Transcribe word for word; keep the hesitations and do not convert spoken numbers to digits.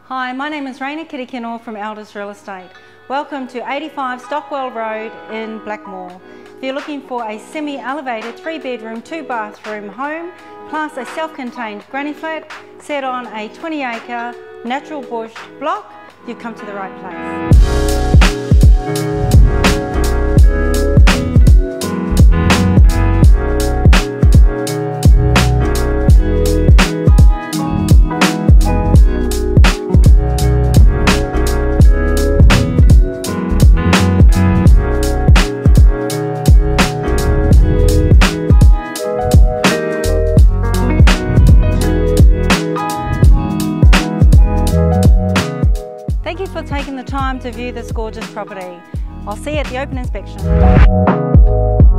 Hi, my name is Raina Kittikino from Elders Real Estate. Welcome to eighty-five Stockwell Road in Blackmore. If you're looking for a semi-elevated three bedroom, two bathroom home, plus a self-contained granny flat set on a twenty acre natural bush block, you've come to the right place. Thank you for taking the time to view this gorgeous property. I'll see you at the open inspection.